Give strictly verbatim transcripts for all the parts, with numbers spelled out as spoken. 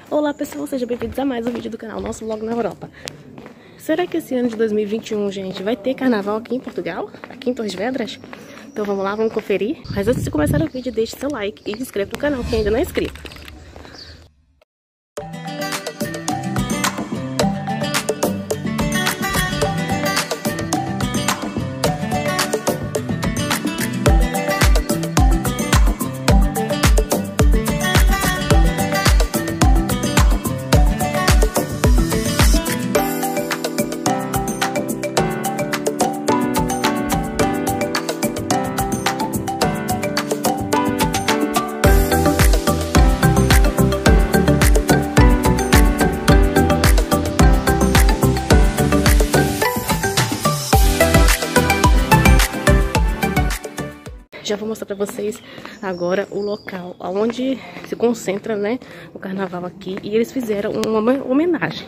Olá pessoal, sejam bem-vindos a mais um vídeo do canal Nosso Vlog na Europa. Será que esse ano de dois mil e vinte e um, gente, vai ter carnaval aqui em Portugal? Aqui em Torres Vedras? Então vamos lá, vamos conferir. Mas antes de começar o vídeo, deixe seu like e se inscreva no canal quem ainda não é inscrito. Já vou mostrar pra vocês agora o local onde se concentra, né, o carnaval aqui. E eles fizeram uma homenagem.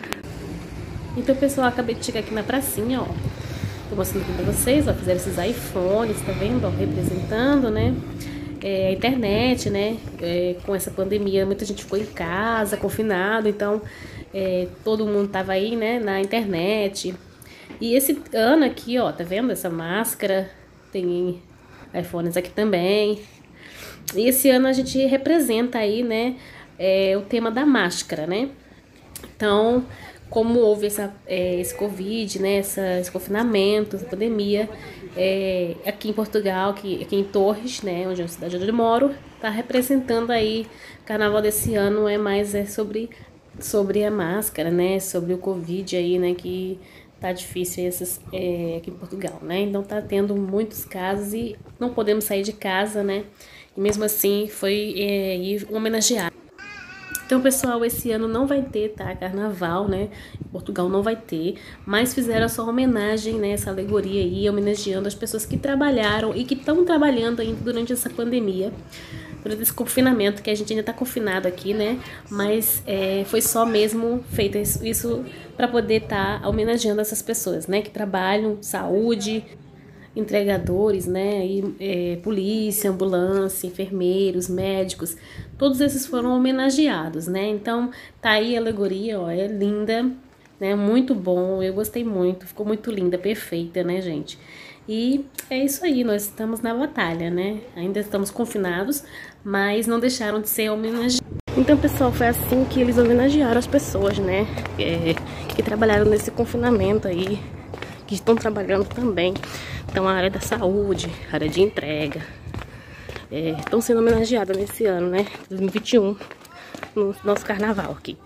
Então, pessoal, acabei de chegar aqui na pracinha, ó. Tô mostrando aqui pra vocês, ó. Fizeram esses iPhones, tá vendo, ó, representando, né, é, a internet, né. É, com essa pandemia, muita gente ficou em casa, confinado. Então, é, todo mundo tava aí, né, na internet. E esse ano aqui, ó, tá vendo essa máscara? Tem iPhones aqui também. E esse ano a gente representa aí, né, é, o tema da máscara, né? Então, como houve essa, é, esse Covid, né, essa, esse confinamento, essa pandemia, é, aqui em Portugal, aqui, aqui em Torres, né, onde é a cidade onde eu moro, tá representando aí, o carnaval desse ano é mais é sobre, sobre a máscara, né, sobre o Covid aí, né, que tá difícil esses, é, aqui em Portugal, né? Então tá tendo muitos casos e não podemos sair de casa, né? E mesmo assim foi é, ir homenagear. Então, pessoal, esse ano não vai ter, tá? Carnaval, né? Em Portugal não vai ter, mas fizeram essa homenagem, né? Essa alegoria aí, homenageando as pessoas que trabalharam e que estão trabalhando ainda durante essa pandemia. Durante esse confinamento, que a gente ainda tá confinado aqui, né? Mas é, foi só mesmo feito isso, isso para poder estar tá homenageando essas pessoas, né? Que trabalham, saúde, entregadores, né? E, é, polícia, ambulância, enfermeiros, médicos. Todos esses foram homenageados, né? Então, tá aí a alegoria, ó. É linda, né? Muito bom, eu gostei muito. Ficou muito linda, perfeita, né, gente? E é isso aí, nós estamos na batalha, né? Ainda estamos confinados, mas não deixaram de ser homenageados. Então, pessoal, foi assim que eles homenagearam as pessoas, né? É, que trabalharam nesse confinamento aí, que estão trabalhando também. Então, a área da saúde, a área de entrega, é, estão sendo homenageadas nesse ano, né? dois mil e vinte e um, no nosso carnaval aqui.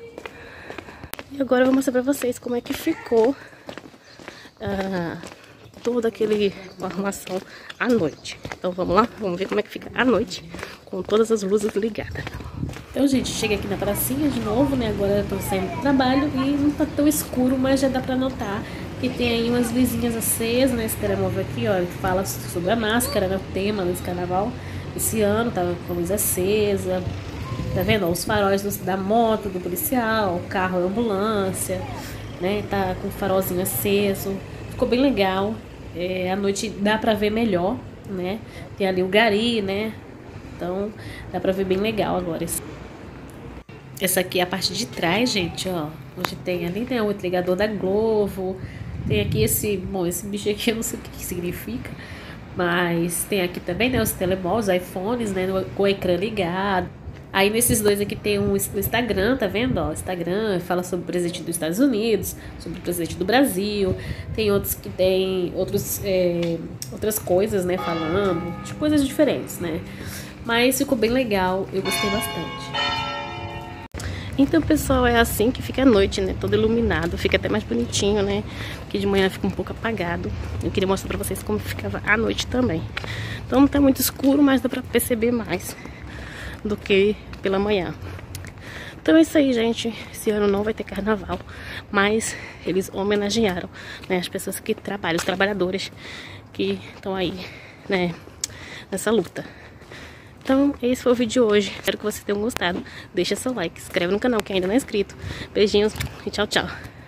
E agora eu vou mostrar pra vocês como é que ficou Ah, toda aquele arrumação à noite. Então vamos lá, vamos ver como é que fica à noite com todas as luzes ligadas. Então, gente, cheguei aqui na pracinha de novo, né? Agora eu tô saindo do trabalho e não tá tão escuro, mas já dá pra notar que tem aí umas luzinhas acesas, né? Esse telemóvel aqui, ó, que fala sobre a máscara, né? O tema desse carnaval. Esse ano tava com a luz acesa. Tá vendo? Ó, os faróis do, da moto, do policial, o carro da ambulância, né? Tá com o farolzinho aceso. Ficou bem legal. É, à noite dá pra ver melhor, né? Tem ali o gari, né? Então dá pra ver bem legal agora. Essa aqui é a parte de trás, gente, ó. Onde tem ali, né, o ligador da Glovo. Tem aqui esse, bom, esse bicho aqui eu não sei o que, que significa. Mas tem aqui também, né, os telemóveis, os iPhones, né, com o ecrã ligado. Aí nesses dois aqui tem um, o Instagram, tá vendo? Ó, o Instagram fala sobre o presidente dos Estados Unidos, sobre o presidente do Brasil. Tem outros que tem outros, é, outras coisas, né, falando, de coisas diferentes, né? Mas ficou bem legal, eu gostei bastante. Então, pessoal, é assim que fica a noite, né? Todo iluminado, fica até mais bonitinho, né? Porque de manhã fica um pouco apagado. Eu queria mostrar pra vocês como ficava à noite também. Então não tá muito escuro, mas dá pra perceber mais do que pela manhã. Então é isso aí, gente. Esse ano não vai ter carnaval, mas eles homenagearam, né, as pessoas que trabalham, os trabalhadores que estão aí, né, nessa luta. Então esse foi o vídeo de hoje. Espero que vocês tenham gostado. Deixa seu like, se inscreve no canal quem ainda não é inscrito. Beijinhos e tchau, tchau.